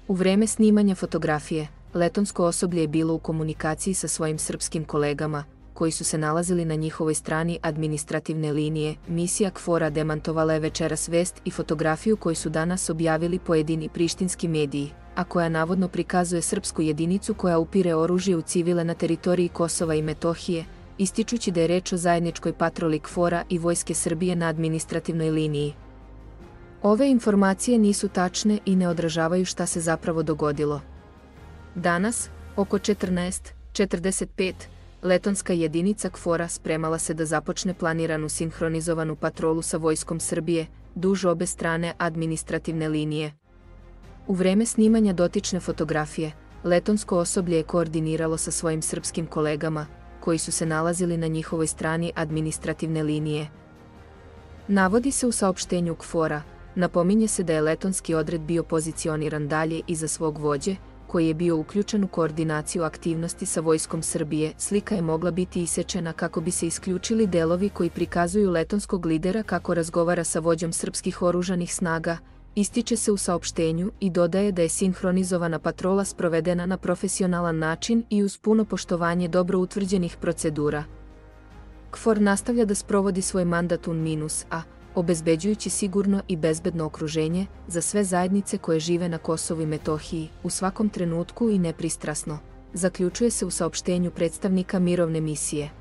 U vreme snimanja fotografije, letonsko osoblje je bilo u komunikaciji sa svojim srpskim kolegama, koji su se nalazili na njihovoj strani administrativne linije. Misija KFOR-a demantovala je večeras vest i fotografiju koju su danas objavili pojedini prištinski mediji, a koja navodno prikazuje srpsku jedinicu koja upire oružje u civile na teritoriji Kosova i Metohije, ističući da je reč o zajedničkoj patroli KFOR-a i Vojske Srbije na administrativnoj liniji. Ove informacije nisu tačne i ne odražavaju šta se zapravo dogodilo. Danas, oko 14:45, letonska jedinica KFOR-a spremala se da započne planiranu sinhronizovanu patrolu sa Vojskom Srbije, duž obe strane administrativne linije. U vreme snimanja dotične fotografije, letonsko osoblje je koordiniralo sa svojim srpskim kolegama, koji su se nalazili na njihovoj strani administrativne linije. Navodi se u saopštenju KFOR-a, napominje se da je letonski odred bio pozicioniran dalje iza svog vođe, koji je bio uključen u koordinaciju aktivnosti sa Vojskom Srbije. Slika je mogla biti isečena kako bi se isključili delovi koji prikazuju letonskog lidera kako razgovara sa vođom srpskih oružanih snaga, ističe se u saopštenju i dodaje da je sinhronizovana patrola sprovedena na profesionalan način i uz puno poštovanje dobro utvrđenih procedura. KFOR nastavlja da sprovodi svoj mandat UN-a, obezbeđujući sigurno i bezbedno okruženje za sve zajednice koje žive na Kosovu i Metohiji, u svakom trenutku i nepristrasno, zaključuje se u saopštenju predstavnika mirovne misije.